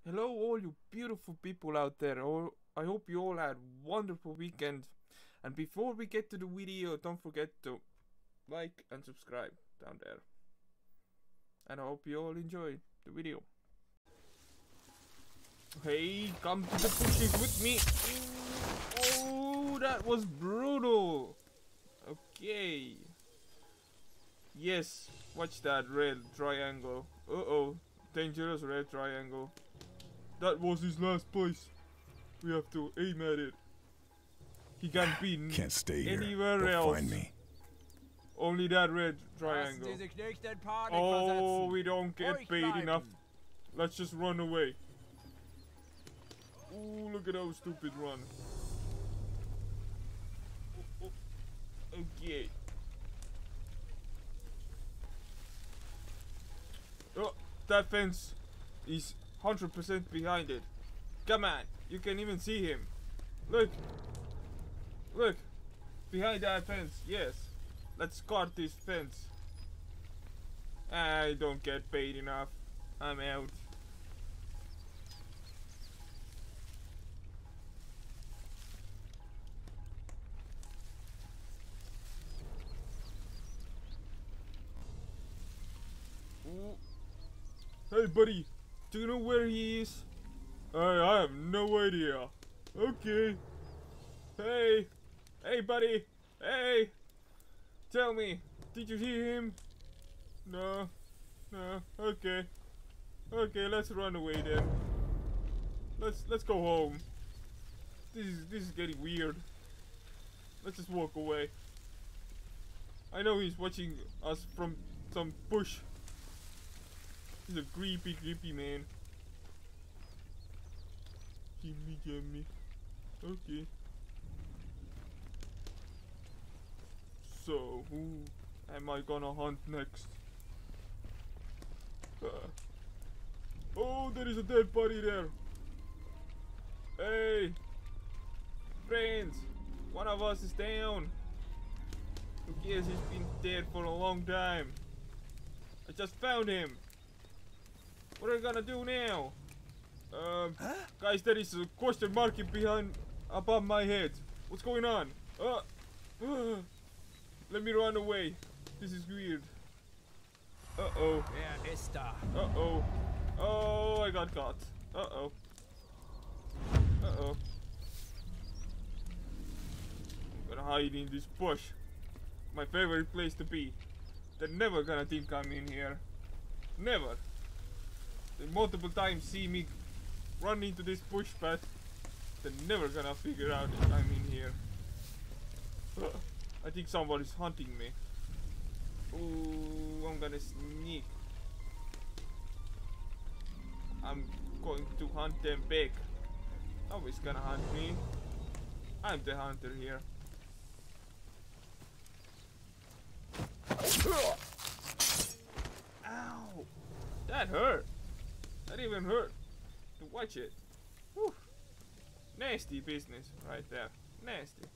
Hello, all you beautiful people out there. I hope you all had a wonderful weekend. And before we get to the video, don't forget to like and subscribe down there. And I hope you all enjoy the video. Hey, come to the bushes with me. Oh, that was brutal. Okay. Yes, watch that red triangle. Uh-oh, dangerous red triangle. That was his last place. We have to aim at it. He can't be Can't stay anywhere here. else. Find me. Only that red triangle. Oh, we don't get paid enough. Let's just run away. Ooh, look at how stupid run. Oh, oh. Okay. Oh, that fence is 100% behind it. Come on, you can even see him. Look. Look. Behind that fence, yes. Let's guard this fence. I don't get paid enough. I'm out. Ooh. Hey buddy, do you know where he is? I have no idea. Okay. Hey. Hey buddy. Hey. Tell me, did you hear him? No. No. Okay. Okay, let's run away then. Let's go home. This is getting weird. Let's just walk away. I know he's watching us from some bush. He's a creepy man. Gimme. Okay. So, who am I gonna hunt next? Oh, there is a dead body there. Hey, friends, one of us is down. Who cares? He's been dead for a long time. I just found him. What are we gonna do now? Guys, there is a question mark above my head. What's going on? Let me run away. This is weird. Uh-oh. Uh-oh. Oh, I got caught. Uh-oh. Uh-oh. I'm gonna hide in this bush. My favorite place to be. They're never gonna think I'm in here. Never. They multiple times see me run into this bush path. They're never gonna figure out that I'm in here. I think somebody's hunting me. Ooh, I'm gonna sneak. I'm going to hunt them back. Nobody's gonna hunt me. I'm the hunter here. Ow! That hurt. That even hurt to watch it. Whew. Nasty business right there. Nasty.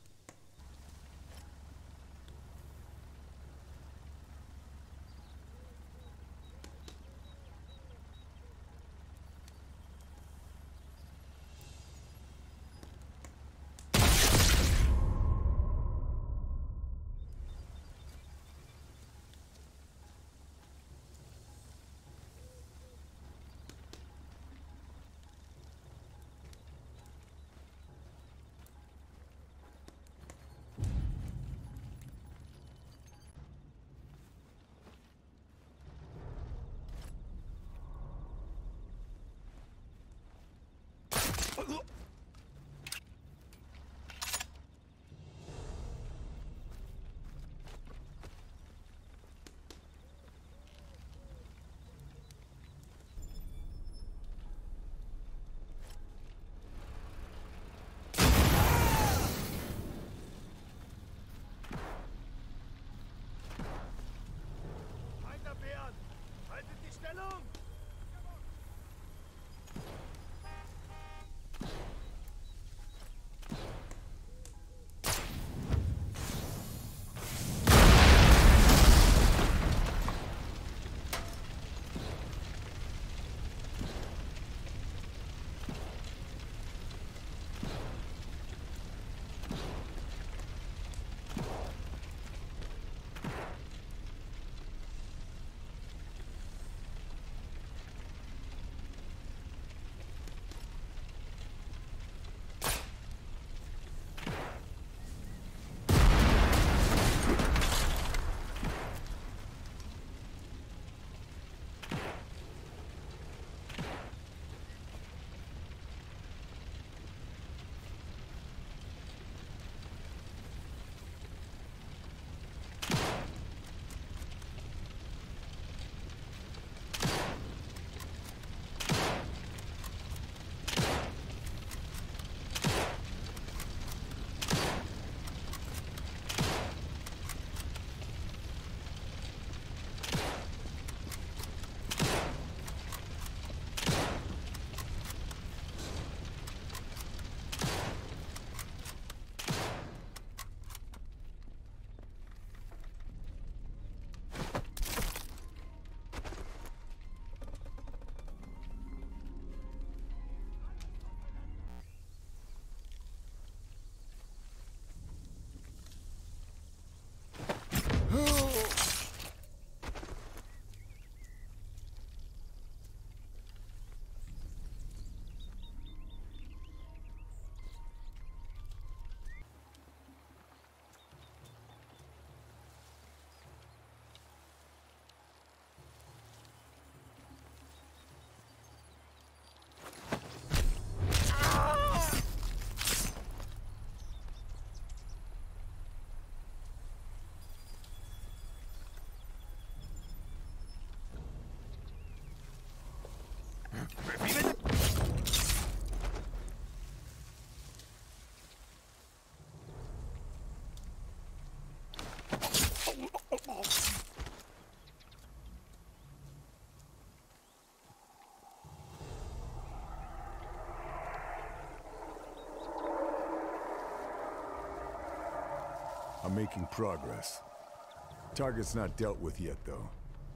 I'm making progress. Target's not dealt with yet, though.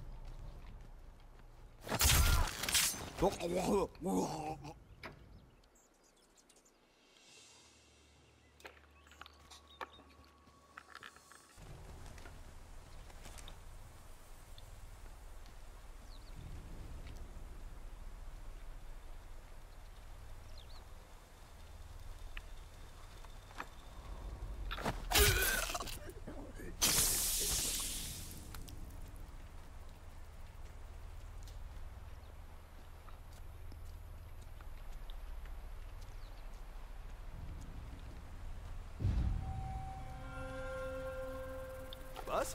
Was?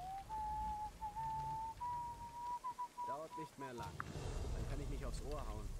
Dauert nicht mehr lang. Dann kann ich mich aufs Ohr hauen.